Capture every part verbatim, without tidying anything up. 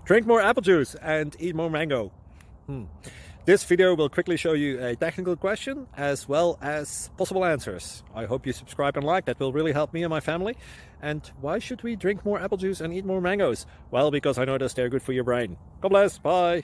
Drink more apple juice and eat more mango. Hmm. This video will quickly show you a technical question as well as possible answers. I hope you subscribe and like, that will really help me and my family. And why should we drink more apple juice and eat more mangoes? Well, because I noticed they're good for your brain. God bless, bye!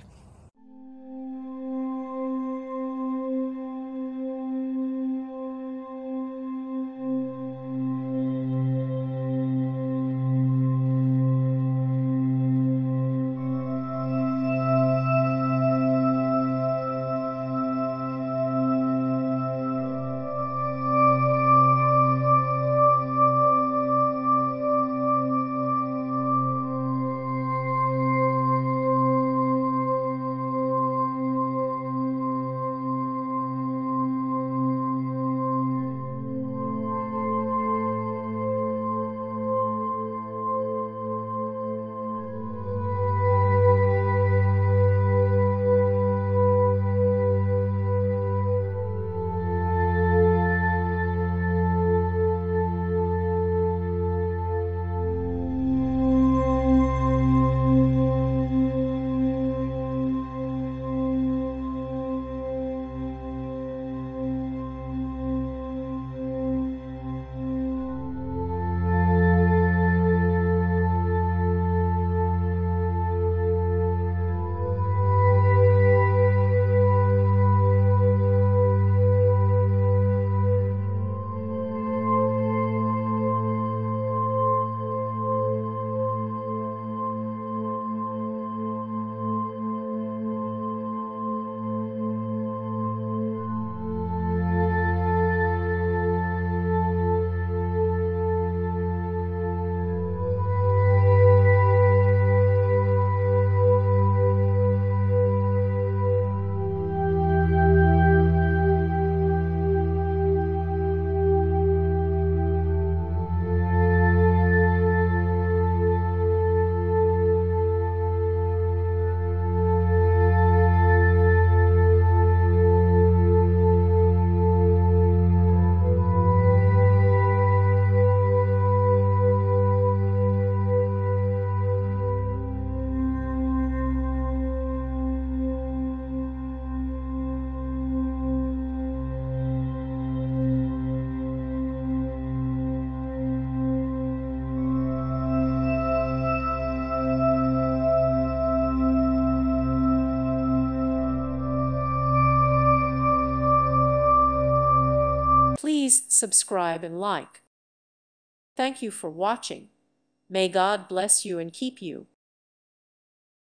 Please subscribe and like. Thank you for watching. May God bless you and keep you.